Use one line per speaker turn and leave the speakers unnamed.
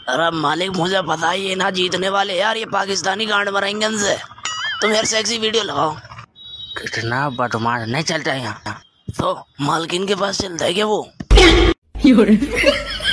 अरे मालिक मुझे पता ही है ना जीतने वाले यार, ये पाकिस्तानी गांड मराएंगे हमसे। तुम यार सेक्सी वीडियो लगाओ। कितना बदमाश नहीं चलता यहाँ। तो मालकिन के पास चलता है क्या वो?